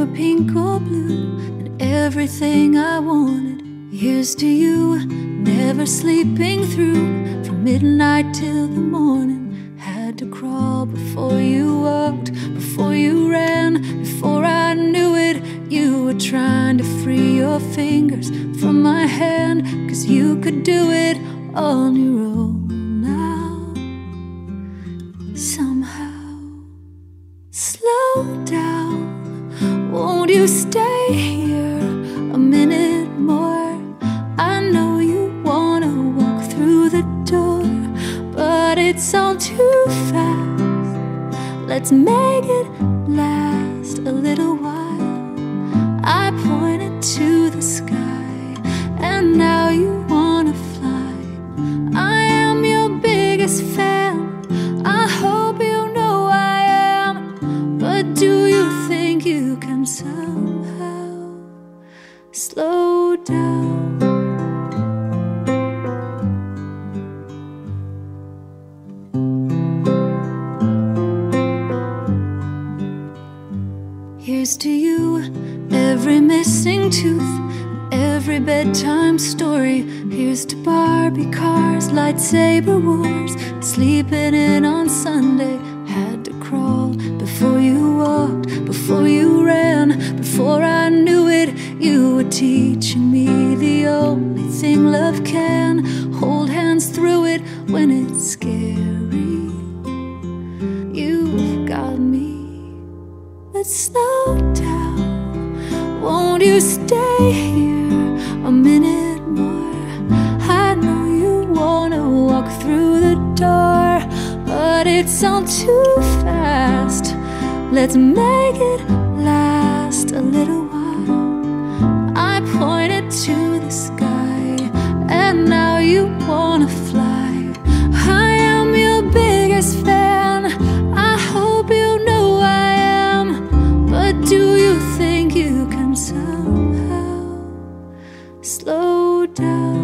pink or blue, and everything I wanted. Here's to you, never sleeping through, from midnight till the morning. Had to crawl before you walked, before you ran. Before I knew it, you were trying to free your fingers from my hand, 'cause you could do it on your own now. Somehow, slow down, won't you stay here a minute more? I know you wanna walk through the door, but it's all too fast. Let's make it last a little while. I pointed to the sky, and now you wanna fly. I am your biggest fan, I hope you know I am. But do you think you can somehow slow down? Here's to you, every missing tooth, every bedtime story. Here's to Barbie cars, lightsaber wars, sleeping in on Sunday. Had to crawl before you walked, before you ran. Before I knew it, you were teaching me the only thing love can. Hold hands through it when it's scary. You've got me. Let's slow down, won't you stay here a minute more? I know you wanna walk through the door, but it's all too fast. Let's make it last a little while. I pointed to the sky, and now you wanna fly. I am your biggest fan, I hope you know I am. But do you think you can somehow slow down?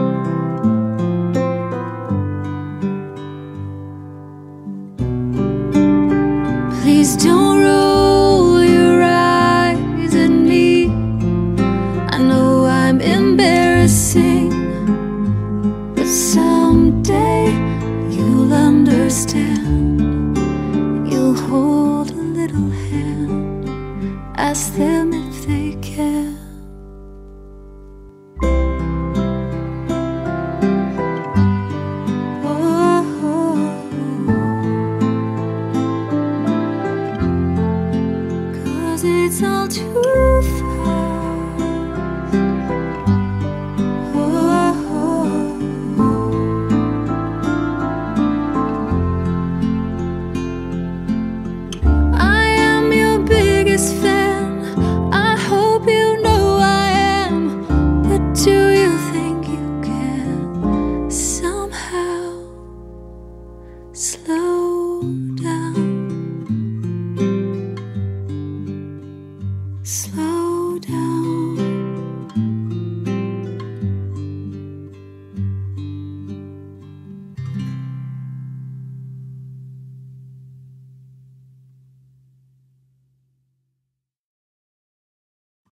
Please don't roll your eyes at me. I know I'm embarrassing, but someday you'll understand. You'll hold a little hand, ask them if they can. It's all too fast. I am your biggest fan, I hope you know I am. But do you think you can somehow slow down? Slow down.